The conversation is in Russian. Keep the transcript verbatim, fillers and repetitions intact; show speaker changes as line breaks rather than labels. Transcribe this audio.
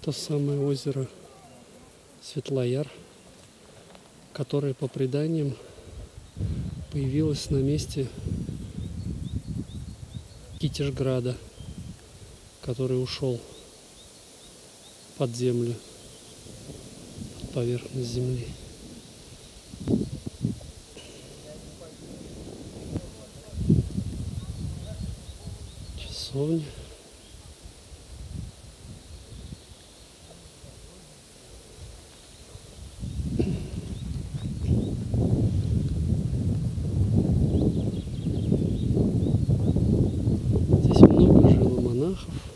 то самое озеро Светлояр, которое, по преданиям, появилось на месте Китежграда, который ушел под землю, под поверхность земли. Часовня. Здесь много жило монахов.